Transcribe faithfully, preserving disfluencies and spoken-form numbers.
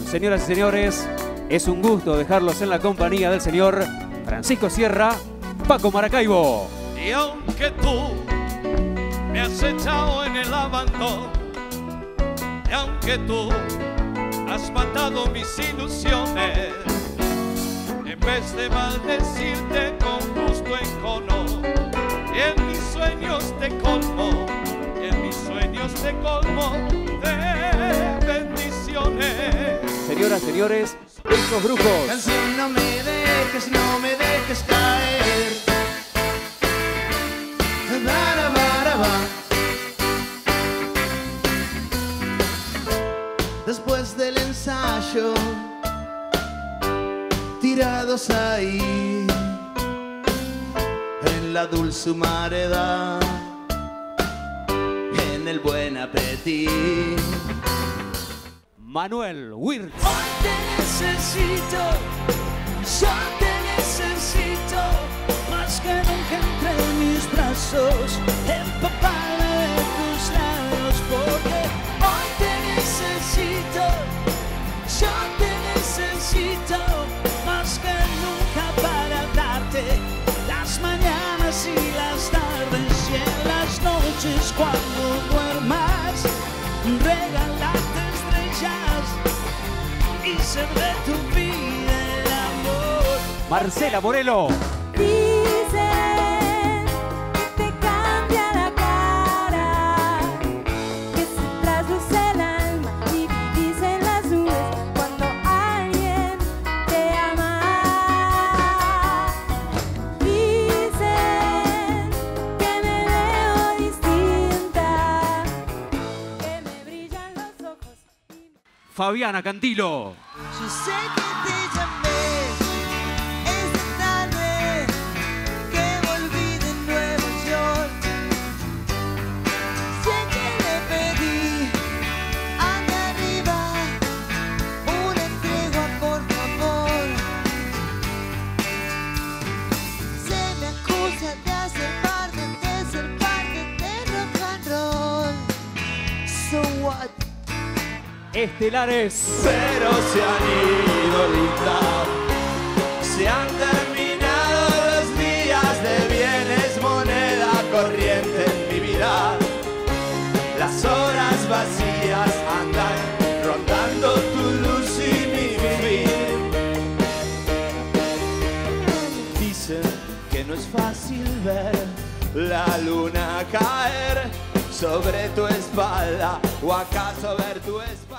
señoras y señores, es un gusto dejarlos en la compañía del señor Francisco Sierra, Paco Maracaibo. Y aunque tú me has echado en el abandono, y aunque tú has matado mis ilusiones, en vez de maldecirte con gusto encono, y en mis sueños te colmo, y en mis sueños te colmo de bendiciones. Señoras, señores, esos brujos. Canción, no me dejes, no me dejes caer. Bara, bara, ba. Después del ensayo, tirados ahí en la dulce humareda, en el buen apetit. Manuel Wirtz. Hoy te necesito, yo te necesito, más que nunca entre mis brazos, empaparme de tus labios, porque hoy te necesito, yo te necesito, más que nunca para darte las mañanas y las tardes y en las noches cuando duermas, regalarte y ser de tu vida el amor. Marcela Morelo. Dicen que te cambia la cara, que se trasluce el alma y vivís en las nubes cuando alguien te ama. Dicen que me veo distinta, que me brillan los ojos. Fabiana Cantilo. Yo sé que te llamé esta tarde, que volví de Nueva York. Sé que le pedí allá arriba una tregua, por favor. Se me acusa de hacer parte, de ser parte de rock and roll. So what? Estelares. Pero se han ido linda, se han terminado los días de bienes, moneda corriente en mi vida. Las horas vacías andan rondando tu luz y mi fin. Dicen que no es fácil ver la luna caer sobre tu espalda, o acaso ver tu espalda.